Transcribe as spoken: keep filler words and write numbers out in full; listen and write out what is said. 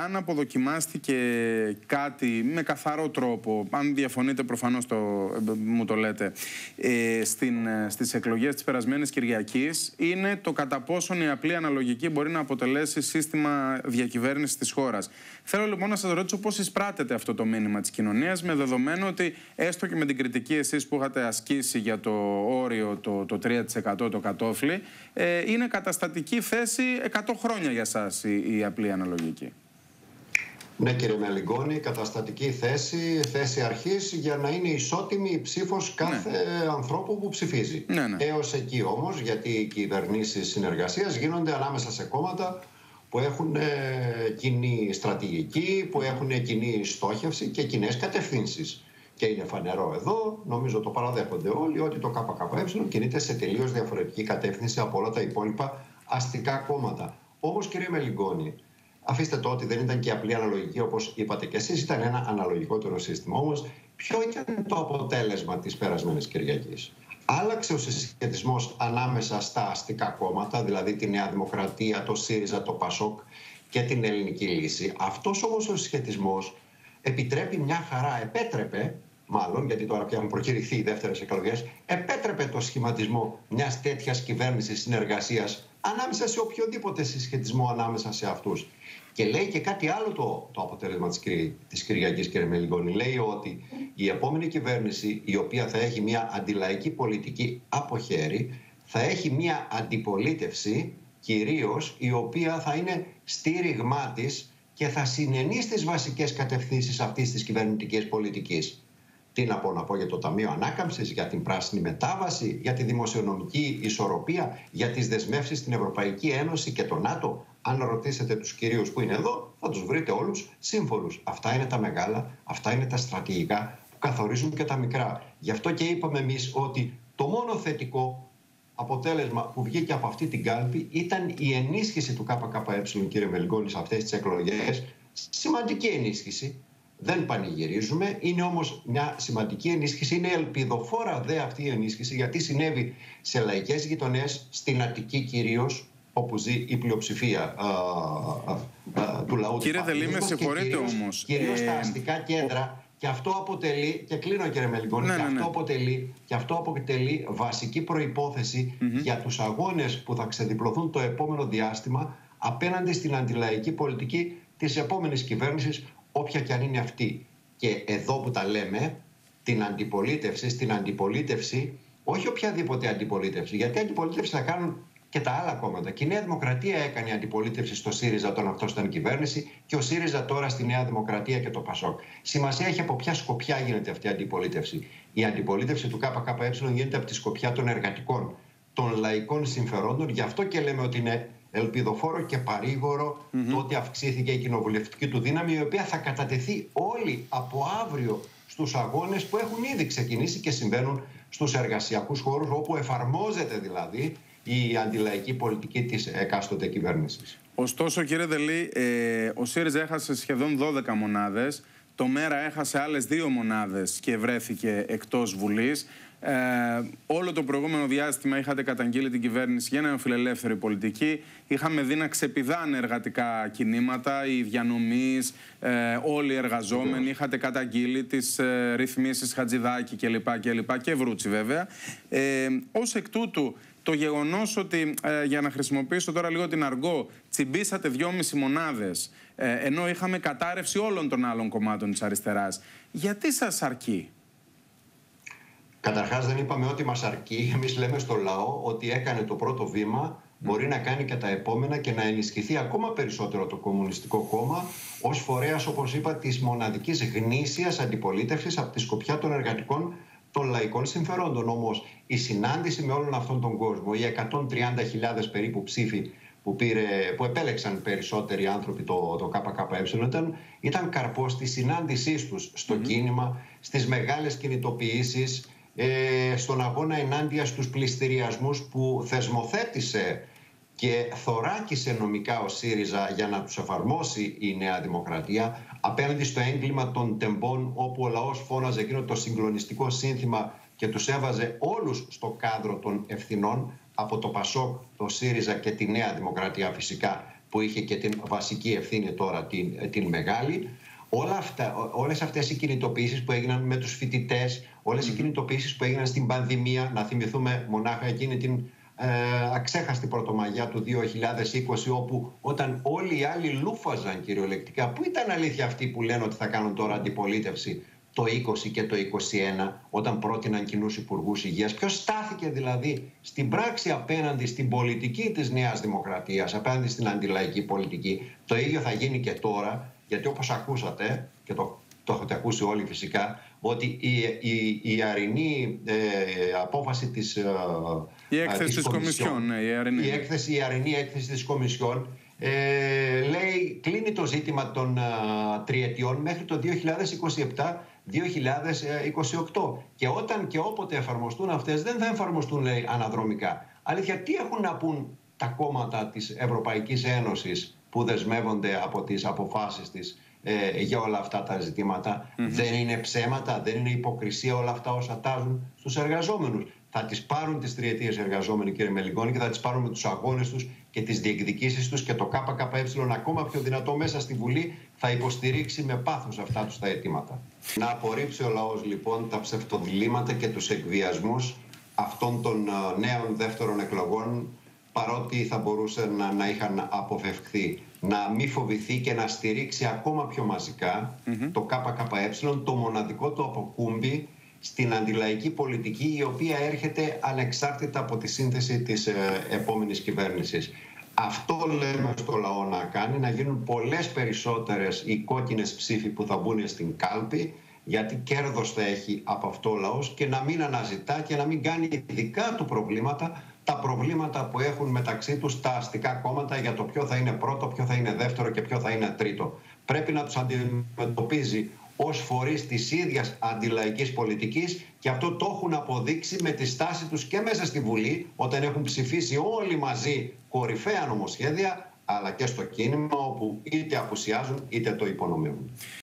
εάν αποδοκιμάστηκε κάτι με καθαρό τρόπο, αν διαφωνείτε προφανώς το, μου το λέτε, ε, στην, στις εκλογές της περασμένης Κυριακής, είναι το κατά πόσον η απλή αναλογική μπορεί να αποτελέσει σύστημα διακυβέρνησης της χώρας. Θέλω λοιπόν να σας ρωτήσω πώς εισπράτεται αυτό το μήνυμα της κοινωνίας, με δεδομένο ότι έστω και με την κριτική εσείς που είχατε ασκήσει για το όριο, το, το τρία τοις εκατό το κατόφλι, ε, είναι καταστατική θέση εκατό χρόνια για σας η, η απλή αναλογική. Ναι, κύριε Μελιγκόνη, καταστατική θέση, θέση αρχής για να είναι ισότιμη η ψήφος κάθε ναι. ανθρώπου που ψηφίζει. Ναι, ναι. Έως εκεί όμως, γιατί οι κυβερνήσεις συνεργασίας γίνονται ανάμεσα σε κόμματα που έχουν κοινή στρατηγική, που έχουν κοινή στόχευση και κοινές κατευθύνσεις. Και είναι φανερό εδώ, νομίζω το παραδέχονται όλοι, ότι το ΚΚΕ κινείται σε τελείως διαφορετική κατεύθυνση από όλα τα υπόλοιπα αστικά κόμματα. Όμως, κύριε Μελιγκόνη, αφήστε το ότι δεν ήταν και απλή αναλογική, όπως είπατε και εσείς, ήταν ένα αναλογικότερο σύστημα. Όμως, ποιο ήταν το αποτέλεσμα της περασμένης Κυριακής? Άλλαξε ο συσχετισμός ανάμεσα στα αστικά κόμματα, δηλαδή τη Νέα Δημοκρατία, το ΣΥΡΙΖΑ, το ΠΑΣΟΚ και την Ελληνική Λύση. Αυτός όμως ο συσχετισμός επιτρέπει μια χαρά, επέτρεπε, μάλλον γιατί τώρα πια έχουν προκηρυχθεί οι δεύτερες εκλογές, επέτρεπε το σχηματισμό μιας τέτοιας κυβέρνησης συνεργασίας ανάμεσα σε οποιοδήποτε συσχετισμό ανάμεσα σε αυτούς. Και λέει και κάτι άλλο το, το αποτέλεσμα της, της Κυριακής, κύριε Μελιγκόνη. Λέει ότι η επόμενη κυβέρνηση, η οποία θα έχει μια αντιλαϊκή πολιτική από χέρι, θα έχει μια αντιπολίτευση κυρίως, η οποία θα είναι στήριγμά της και θα συνενεί στις βασικές κατευθύνσεις αυτής της κυβερνητικής πολιτικής. Τι να πω, να πω για το Ταμείο Ανάκαμψης, για την πράσινη μετάβαση, για τη δημοσιονομική ισορροπία, για τις δεσμεύσεις στην Ευρωπαϊκή Ένωση και το ΝΑΤΟ. Αν ρωτήσετε τους κυρίους που είναι εδώ, θα τους βρείτε όλους σύμφωνους. Αυτά είναι τα μεγάλα, αυτά είναι τα στρατηγικά που καθορίζουν και τα μικρά. Γι' αυτό και είπαμε εμείς ότι το μόνο θετικό αποτέλεσμα που βγήκε από αυτή την κάλπη ήταν η ενίσχυση του ΚΚΕ, κύριε Μελιγκόνη, σε αυτές τις εκλογές. Σημαντική ενίσχυση. Δεν πανηγυρίζουμε, είναι όμως μια σημαντική ενίσχυση, είναι ελπιδοφόρα δε αυτή η ενίσχυση, γιατί συνέβη σε λαϊκές γειτονές, στην Αττική κυρίως, όπου ζει η πλειοψηφία α, α, α, του λαού. Κύριε Δελή, με συγχωρείτε όμως. Κυρίως ε... στα αστικά κέντρα. Ο... Και αυτό αποτελεί, και κλείνω κύριε Μελιγκόνη, ναι, και, ναι, αυτό ναι. αποτελεί, και αυτό αποτελεί βασική προϋπόθεση mm-hmm. για τους αγώνες που θα ξεδιπλωθούν το επόμενο διάστημα απέναντι στην αντιλαϊκή πολιτική της επόμενης κυβέρνησης, όποια και αν είναι αυτή. Και εδώ που τα λέμε, την αντιπολίτευση, στην αντιπολίτευση, όχι οποιαδήποτε αντιπολίτευση, γιατί αντιπολίτευση θα κάνουν και τα άλλα κόμματα. Και η Νέα Δημοκρατία έκανε αντιπολίτευση στο ΣΥΡΙΖΑ όταν αυτό ήταν κυβέρνηση, και ο ΣΥΡΙΖΑ τώρα στη Νέα Δημοκρατία και το ΠΑΣΟΚ. Σημασία έχει από ποια σκοπιά γίνεται αυτή η αντιπολίτευση. Η αντιπολίτευση του ΚΚΕ γίνεται από τη σκοπιά των εργατικών, των λαϊκών συμφερόντων. Γι' αυτό και λέμε ότι είναι ελπιδοφόρο και παρήγορο mm-hmm. το ότι αυξήθηκε η κοινοβουλευτική του δύναμη, η οποία θα κατατεθεί όλη από αύριο στους αγώνες που έχουν ήδη ξεκινήσει και συμβαίνουν στους εργασιακούς χώρους, όπου εφαρμόζεται δηλαδή η αντιλαϊκή πολιτική της εκάστοτε κυβέρνησης. Ωστόσο, κύριε Δελή, ε, ο ΣΥΡΙΖΑ έχασε σχεδόν δώδεκα μονάδες. Το ΜΕΡΑ έχασε άλλες δύο μονάδες και βρέθηκε εκτός Βουλής. Ε, όλο το προηγούμενο διάστημα είχατε καταγγείλει την κυβέρνηση για μια φιλελεύθερη πολιτική. Είχαμε δει να ξεπηδάνε εργατικά κινήματα, οι διανομείς, ε, όλοι οι εργαζόμενοι. Είχατε καταγγείλει τις ε, ρυθμίσεις Χατζηδάκη κλπ. Και, και Βρούτσι βέβαια. Ε, ως εκ τούτου, το γεγονός ότι, ε, για να χρησιμοποιήσω τώρα λίγο την αργό, τσιμπήσατε δυόμιση μονάδες, ε, ενώ είχαμε κατάρρευση όλων των άλλων κομμάτων της αριστεράς, γιατί σας αρκεί? Καταρχάς δεν είπαμε ότι μας αρκεί. Εμείς λέμε στο λαό ότι έκανε το πρώτο βήμα, μπορεί να κάνει και τα επόμενα και να ενισχυθεί ακόμα περισσότερο το Κομμουνιστικό Κόμμα ως φορέας, όπως είπα, της μοναδικής γνήσιας αντιπολίτευσης από τη σκοπιά των εργατικών, των λαϊκών συμφερόντων. Όμως η συνάντηση με όλον αυτόν τον κόσμο, οι εκατόν τριάντα χιλιάδες περίπου ψήφοι που, πήρε, που επέλεξαν περισσότεροι άνθρωποι το, το ΚΚΕ, ήταν, ήταν καρπός της συνάντησής τους στο mm-hmm. κίνημα, στις μεγάλες κινητοποιήσεις, ε, στον αγώνα ενάντια στους πληστηριασμούς που θεσμοθέτησε και θωράκισε νομικά ο ΣΥΡΙΖΑ για να τους εφαρμόσει η Νέα Δημοκρατία, απέναντι στο έγκλημα των τεμπών, όπου ο λαός φώναζε εκείνο το συγκλονιστικό σύνθημα και τους έβαζε όλους στο κάδρο των ευθυνών, από το ΠΑΣΟΚ, το ΣΥΡΙΖΑ και τη Νέα Δημοκρατία φυσικά, που είχε και την βασική ευθύνη τώρα την, την μεγάλη. Όλα αυτά, όλες αυτές οι κινητοποιήσεις που έγιναν με τους φοιτητές, όλες οι κινητοποιήσεις που έγιναν στην πανδημία, να θυμηθούμε μονάχα εκείνη την ε, αξέχαστη Πρωτομαγιά του δύο χιλιάδες είκοσι, όπου όταν όλοι οι άλλοι λούφαζαν κυριολεκτικά, που ήταν αλήθεια αυτοί που λένε ότι θα κάνουν τώρα αντιπολίτευση το είκοσι και το είκοσι ένα, όταν πρότειναν κοινούς υπουργούς υγείας. Ποιος στάθηκε δηλαδή στην πράξη απέναντι στην πολιτική της Νέας Δημοκρατίας, απέναντι στην αντιλαϊκή πολιτική? Το ίδιο θα γίνει και τώρα, γιατί όπως ακούσατε, και το, το έχετε ακούσει όλοι φυσικά, ότι η, η, η αρινή ε, απόφαση της, ε, η έκθεση της, της Κομισιόν, ναι, η, αρινή. η, έκθεση, η αρινή έκθεση της Κομισιόν, ε, λέει, κλείνει το ζήτημα των ε, τριετιών μέχρι το δύο χιλιάδες είκοσι επτά δύο χιλιάδες είκοσι οκτώ. Και όταν και όποτε εφαρμοστούν αυτές, δεν θα εφαρμοστούν, λέει, αναδρομικά. Αλήθεια, τι έχουν να πούν τα κόμματα της Ευρωπαϊκής Ένωσης που δεσμεύονται από τις αποφάσεις της ε, για όλα αυτά τα ζητήματα? Mm-hmm. Δεν είναι ψέματα, δεν είναι υποκρισία όλα αυτά όσα τάζουν στους εργαζόμενους? Θα τις πάρουν τις τριετίες εργαζόμενοι, κύριε Μελιγκόνη, και θα τις πάρουν με τους αγώνες τους και τις διεκδικήσεις τους, και το ΚΚΕ ακόμα πιο δυνατό μέσα στη Βουλή θα υποστηρίξει με πάθος αυτά τους τα αιτήματα. Να απορρίψει ο λαός λοιπόν τα ψευτοδιλήμματα και τους εκβιασμούς αυτών των νέων δεύτερων εκλογών, παρότι θα μπορούσαν να, να είχαν αποφευχθεί. Να μην φοβηθεί και να στηρίξει ακόμα πιο μαζικά mm-hmm. το ΚΚΕ, το μοναδικό του αποκούμπι στην αντιλαϊκή πολιτική, η οποία έρχεται ανεξάρτητα από τη σύνθεση της ε, επόμενης κυβέρνησης. Αυτό λέμε στο λαό να κάνει, να γίνουν πολλές περισσότερες οι κόκκινες ψήφοι που θα μπουν στην κάλπη, γιατί κέρδος θα έχει από αυτό ο λαός, και να μην αναζητά και να μην κάνει δικά του προβλήματα, τα προβλήματα που έχουν μεταξύ τους τα αστικά κόμματα για το ποιο θα είναι πρώτο, ποιο θα είναι δεύτερο και ποιο θα είναι τρίτο. Πρέπει να τους αντιμετωπίζει ως φορείς της ίδιας αντιλαϊκής πολιτικής, και αυτό το έχουν αποδείξει με τη στάση τους και μέσα στη Βουλή, όταν έχουν ψηφίσει όλοι μαζί κορυφαία νομοσχέδια, αλλά και στο κίνημα, όπου είτε απουσιάζουν είτε το υπονομεύουν.